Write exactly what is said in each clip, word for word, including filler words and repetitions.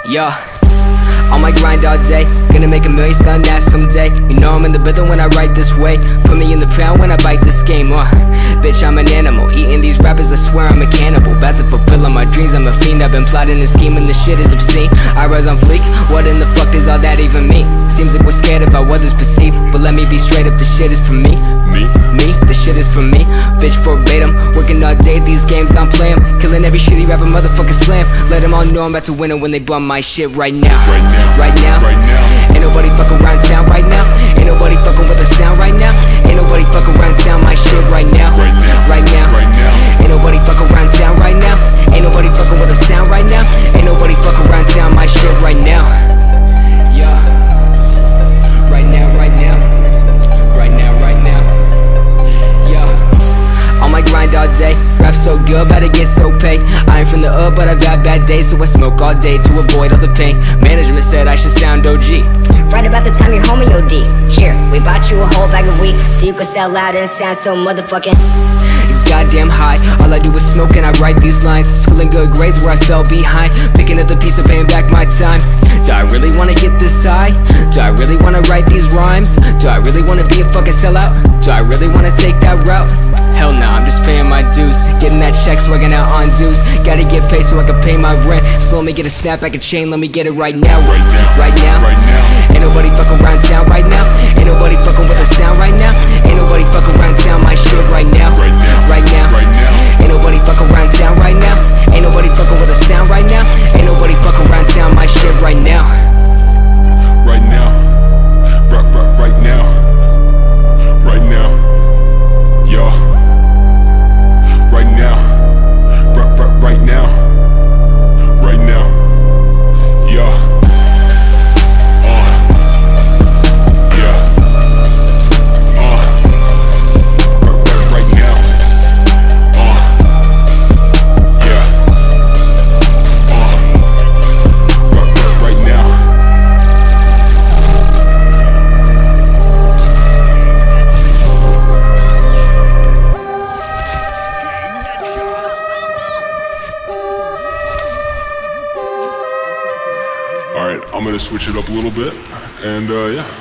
Yo, on my grind all day, gonna make a million, son, that someday. You know I'm in the rhythm when I write this way. Put me in the pound when I bite this game, uh bitch, I'm an animal, eating these rappers, I swear I'm a cannibal. About to fulfill all my dreams, I'm a fiend. I've been plotting and scheming, this shit is obscene. I rise on fleek, what in the fuck does all that even mean? Seems like we're scared about what others perceive, but let me be straight up, this shit is for me. Me? Me? This shit is for me. Bitch, verbatim, working all day, these games I'm playing. Killing every shitty rapper, motherfucker slam. Let them all know I'm about to win it when they bum my shit right now. Right now, right now, right now. Ain't nobody fucking around town right now. Ain't nobody fucking with the sound right now. Ain't nobody fucking around town my shit right now. Right now, right now, right now. Ain't nobody fucking around town right now. Ain't nobody fucking with the sound right now. Ain't nobody fucking around town my shit right now. Yeah. Right now, right now. Right now, right now. Yeah. On my grind all day, rap so good, about to get so paid. I ain't from the hood, but I've had bad days, so I smoke all day to avoid all the pain. Management said I should sound O G. Right about the time your homie O D. Here, we bought you a whole bag of weed, so you could sell loud and sound so motherfucking goddamn high. All I do is smoke and I write these lines. Schooling good grades where I fell behind. Picking up the piece of paying back my time. Do I really wanna get this high? Do I really wanna write these rhymes? Do I really wanna be a fucking sellout? Do I really wanna take that route? Hell nah, I'm just paying my dues. Getting that check, swagging out on dues. Gotta get paid so I can pay my rent. So let me get a snapback, a chain, let me get it right now. Right now, right now, right now. Ain't nobody fucking around town right now. Ain't nobody fucking with the sound right now. Ain't nobody fucking around town my shit right now. Right now, right now, right now. Ain't nobody fucking around town right now. Ain't nobody fucking with the sound right now. Ain't nobody fucking around town my shit right now. Right now, right, right, right now, right now, yo. Right now, right, right, right now, right now, yo. Uh, yeah. Uh, right, right, right now. Uh, yeah. Uh, right, right, right now. Alright, I'm gonna switch it up a little bit, and uh, yeah.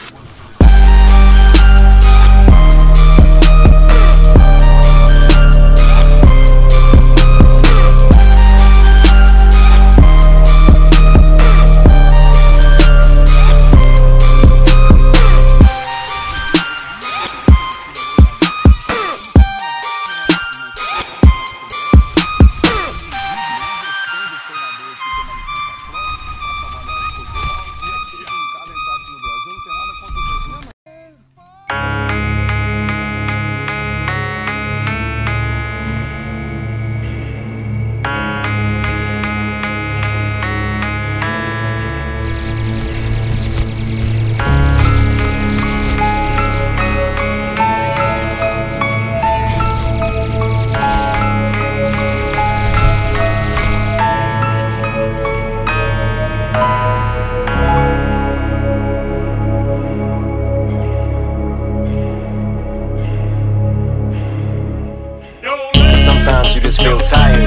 Sometimes you just feel tired,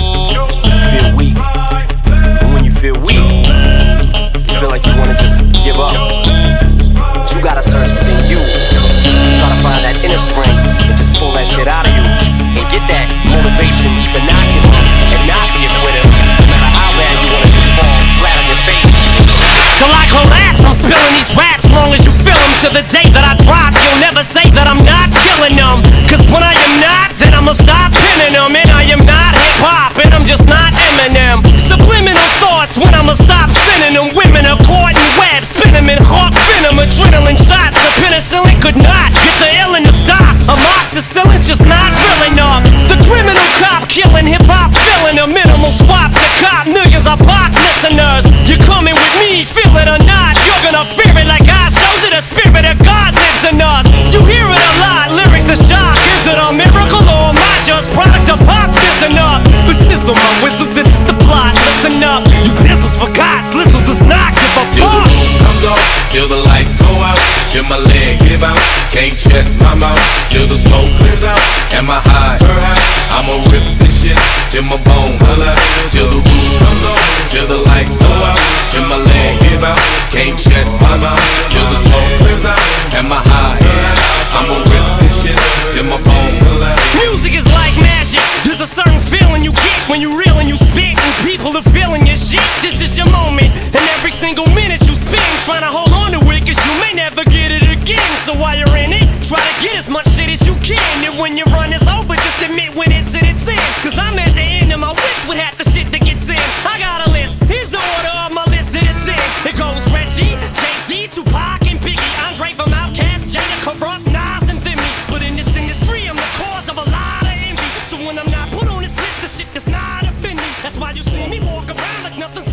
feel weak, and when you feel weak, you feel like you wanna just give up. But you gotta search within you, try to find that inner strength and just pull that shit out of you, and get that motivation to not give up and not be a quitter, no matter how bad you wanna just fall flat on your face. Till I collapse, I'm spilling these raps long as you feel them. To the day that I drop, you'll never say that I'm not killing them. Cause when I am not, then I'ma stop pinning them. And I am not hip-hop, and I'm just not Eminem. Subliminal thoughts when I'ma stop sending them. Women are caught in webs, spin them in hawk venom. Adrenaline shots, the penicillin could not get the illin' to stop. Amoxicillin's just not real enough. The criminal cop killing hip-hop, filling a minimal swap to cop millions of pop listeners. You're coming with me, feel it or not, you're gonna fear it like I showed you. The spirit of God lives in us. You hear it a lot, lyrics to shock. Is it a miracle or am I just product of pop? Listen up, but sizzle my whistle, this is the plot. Listen up, you pistols forgot, Slizzle does not give a Till fuck. the moon comes off, till the lights go out, till my legs give out, can't shut my mouth, till the smoke clears out. Am I high? I'ma rip this shit till my bone holler, till the roof comes off, till the lights go out, till my leg give out. Can't shut my mouth till the smoke clears out. And my high is out. I'ma rip this shit till my bone will out. Music is like magic. There's a certain feeling you get when you reel and you spit, and people are feeling your shit. This is your moment, and every single minute you spend trying to hold on to it, cause you may never get it again. So while you're in it, try to get as much shit as you can. And when your run is over, just admit when it's at its end. Cause I'm at the end of my wits with half the shit that gets in. I got a list, here's the order of my list that it's in. It goes Reggie, Jay-Z, Tupac, and Biggie, Andre from Outkast, Jada, Corrupt, Nas, and Thimmy. But in this industry, I'm the cause of a lot of envy. So when I'm not put on this list, the shit does not offend me. That's why you see me walk around like nothing's